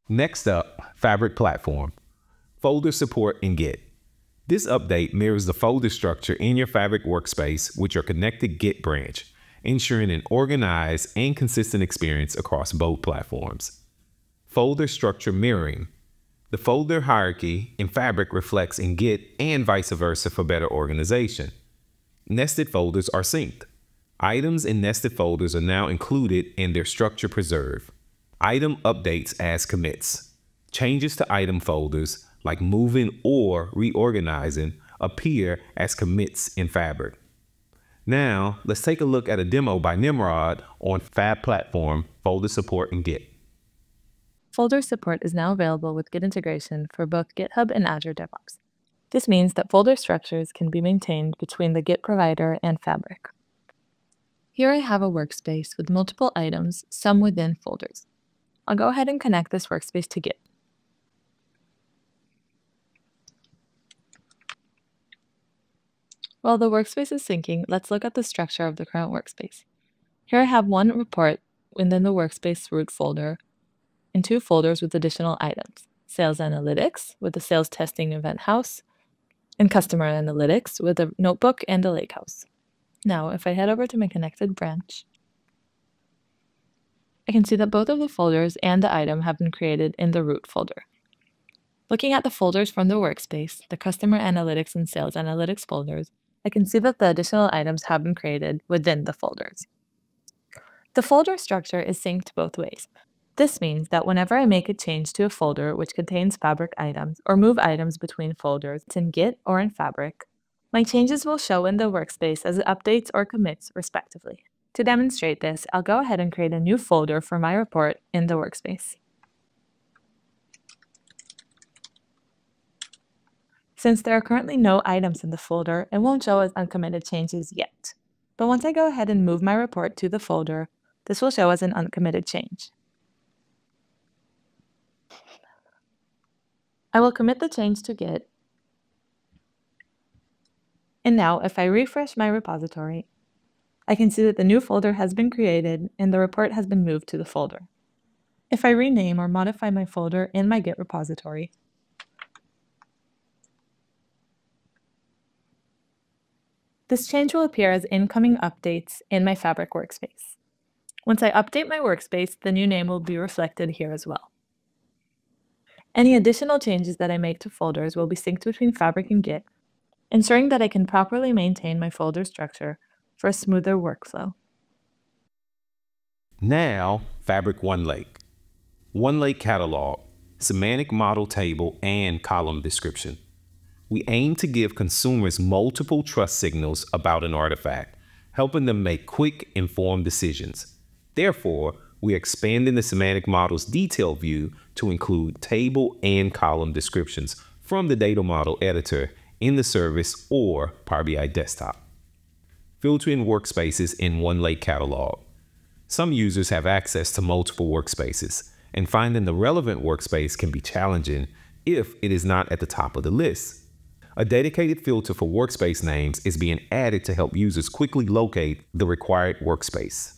Next up, Fabric Platform. Folder support in Git. This update mirrors the folder structure in your Fabric workspace with your connected Git branch, ensuring an organized and consistent experience across both platforms. Folder structure mirroring. The folder hierarchy in Fabric reflects in Git and vice versa for better organization. Nested folders are synced. Items in nested folders are now included and their structure preserved. Item updates as commits. Changes to item folders, like moving or reorganizing, appear as commits in Fabric. Now, let's take a look at a demo by Nimrod on Fab Platform folder support in Git. Folder support is now available with Git integration for both GitHub and Azure DevOps. This means that folder structures can be maintained between the Git provider and Fabric. Here I have a workspace with multiple items, some within folders. I'll go ahead and connect this workspace to Git. While the workspace is syncing, let's look at the structure of the current workspace. Here I have one report within the workspace root folder and two folders with additional items: Sales Analytics with the Sales Testing Event House, and Customer Analytics with a Notebook and a Lakehouse. Now, if I head over to my connected branch, I can see that both of the folders and the item have been created in the root folder. Looking at the folders from the workspace, the Customer Analytics and Sales Analytics folders, I can see that the additional items have been created within the folders. The folder structure is synced both ways. This means that whenever I make a change to a folder which contains Fabric items or move items between folders in Git or in Fabric, my changes will show in the workspace as updates or commits, respectively. To demonstrate this, I'll go ahead and create a new folder for my report in the workspace. Since there are currently no items in the folder, it won't show as uncommitted changes yet. But once I go ahead and move my report to the folder, this will show as an uncommitted change. I will commit the change to Git. And now, if I refresh my repository, I can see that the new folder has been created and the report has been moved to the folder. If I rename or modify my folder in my Git repository, this change will appear as incoming updates in my Fabric workspace. Once I update my workspace, the new name will be reflected here as well. Any additional changes that I make to folders will be synced between Fabric and Git, ensuring that I can properly maintain my folder structure for a smoother workflow. Now, Fabric OneLake. OneLake Catalog, Semantic Model Table, and Column Description. We aim to give consumers multiple trust signals about an artifact, helping them make quick, informed decisions. Therefore, we're expanding the semantic model's detail view to include table and column descriptions from the data model editor in the service or Power BI desktop. Filtering workspaces in OneLake Catalog. Some users have access to multiple workspaces, and finding the relevant workspace can be challenging if it is not at the top of the list. A dedicated filter for workspace names is being added to help users quickly locate the required workspace.